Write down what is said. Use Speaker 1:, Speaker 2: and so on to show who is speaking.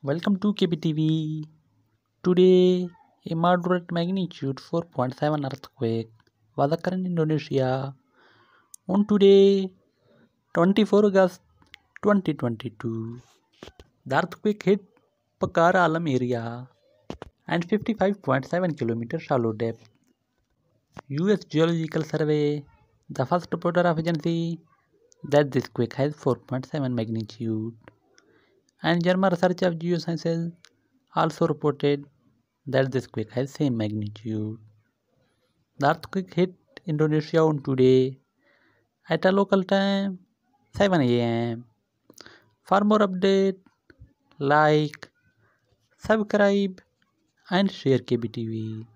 Speaker 1: Welcome to KBTV. Today, a moderate magnitude 4.7 earthquake was occurring in Indonesia on today, 24 August 2022. The earthquake hit Pakar Alam area and 55.7 km shallow depth. US Geological Survey, the first reporter of agency, that this quake has 4.7 magnitude. And German Research of Geosciences also reported that this quake has same magnitude. The earthquake hit Indonesia on today at a local time 7 a.m. For more update, like, subscribe and share KBTV.